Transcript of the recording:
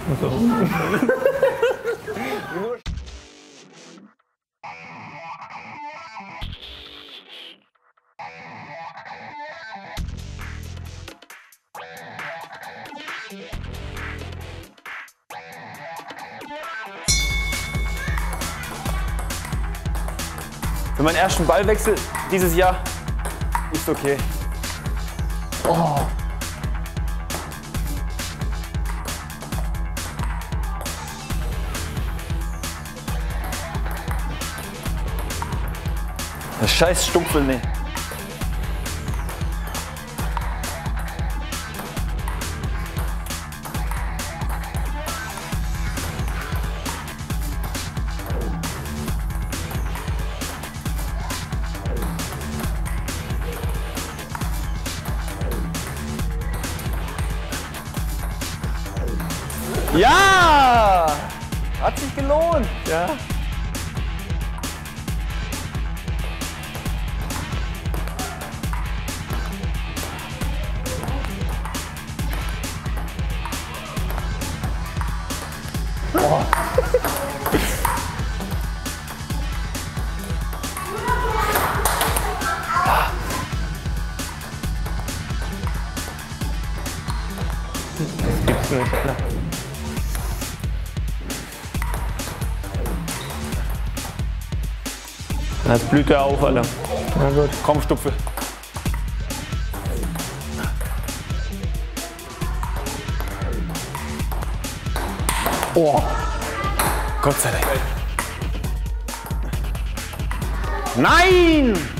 Also. Für meinen ersten Ballwechsel dieses Jahr ist okay. Oh. Das scheiß Stumpfel, ne. Ja! Hat sich gelohnt. Ja. Oh. Das gibt's nicht. Jetzt blüht er auf, Alter. Na gut. Komm, Stupfe. Oh. Gott sei Dank. Nein!